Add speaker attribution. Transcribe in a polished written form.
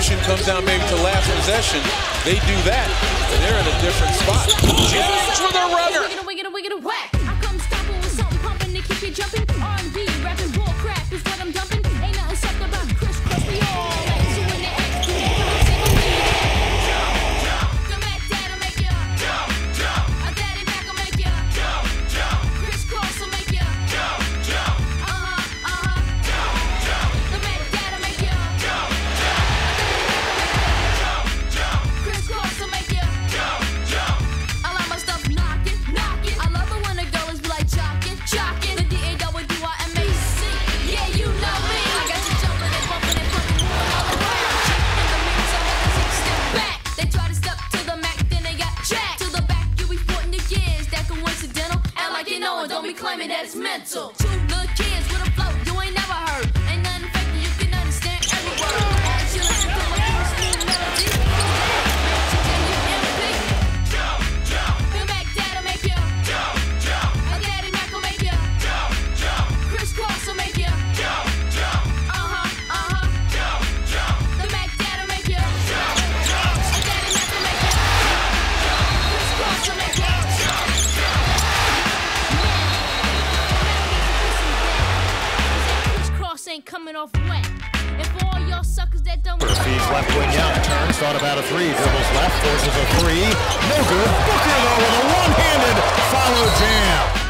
Speaker 1: execution comes down maybe to last possession, they do that, and they're in a different spot. James with a runner.
Speaker 2: Whack. I come stopping with something pumping to keep you jumping. R&B, rapping bull crap is what I'm dumping. Ain't nothing soft about Chris Cross. We all like to win the X. Come back, dad'll make ya. A daddy back will make ya. Chris Cross will make ya. Come back, dad'll make ya. Chris Cross will make ya. I like my stuff knocking. I love it when the girls be like jocking. The D-A-W-I-M-A-C. Yeah, you know me. I got you jumping and bumping and pumping all around. In the mix, so let the six step back. They try to step to the Mac, then they got jacked. To the back, you be sporting the gears. That coincidental. Act like you know it, don't be claiming that it's mental. Two little kids with a flow you ain't never heard. Ain't nothing fake, you can understand every word. As you listen to my smooth melody. Come back, dad'll make ya. A daddy Mac will make ya. Chris Cross will make ya. The Mac dad'll make ya. A daddy Mac will make ya. Chris Cross will make ya. Chris Cross ain't coming off wet. And for all y'all suckers that don't
Speaker 3: Feeds left wing out, turns, thought about a three, dribbles left, forces a three, no good. Booker though with a one-handed follow jam.